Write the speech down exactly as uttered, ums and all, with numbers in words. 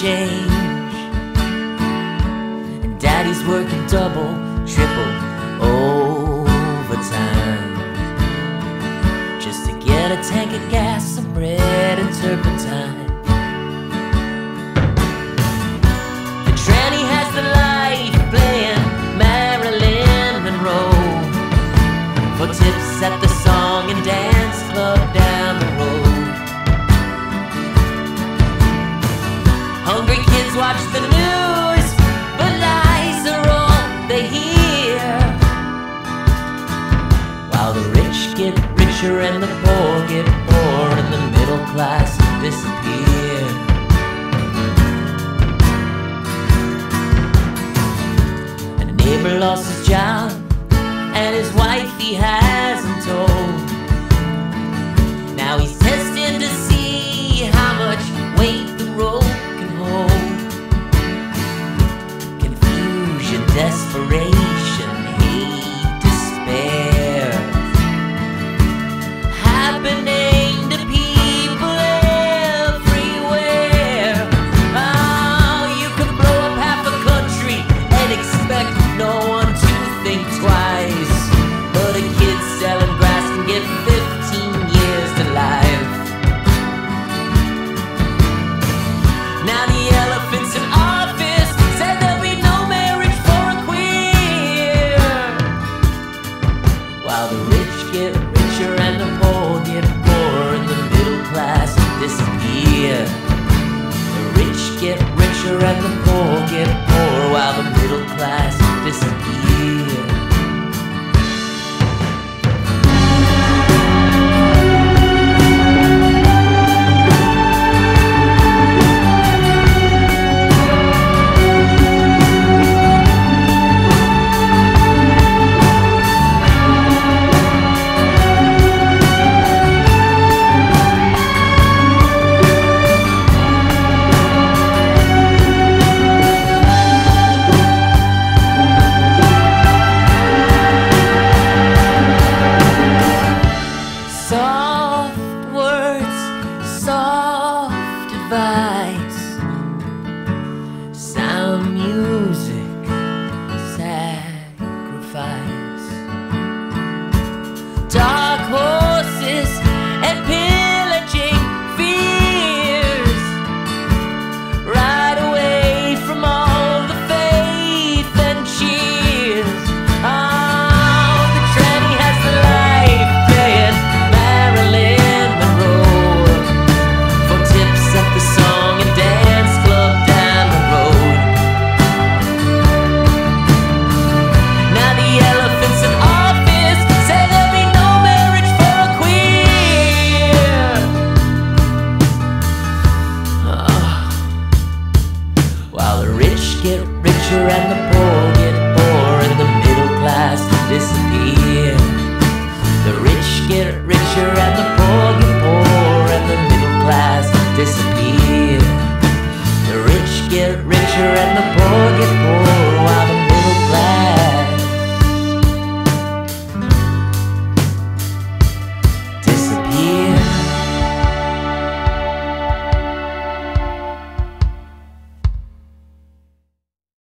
change, and daddy's working double, triple overtime just to get a tank of gas, some bread and turpentine. The tranny has the life playing Marilyn Monroe for tips at the song and dance club down the road. Hungry kids watch the news, but lies are all they hear, while the rich get richer and the poor get poor, and the middle class disappear. And a neighbor lost his job, and his wife he hasn't told. Now he's testing to see how much weight the rope can hold. Confusion, desperation, hate, despair, happening to people everywhere. Oh, you could blow up half a country and expect no one to think twice, but a kid selling grass can get fifteen years to life. Now the elephants in office said there'll be no marriage for a queer, while the rich get richer and the poor get poorer, and the middle class disappear. The rich get richer and the poor get poorer, while the middle class disappear. Soft words, soft advice, sound music, sacrifice, dark horses and pillaging fears, right away from all the faith and cheers. Oh, the tranny has the life playing Marilyn Monroe for tips at the song and dance club down the road. Now the elephants in office say there'll be no marriage for a queer. Oh. While the rich get richer and the poor get poorer, and the middle class disappear. The rich get richer and the poor get poorer, and the middle class disappear. The rich get richer and the poor get poorer.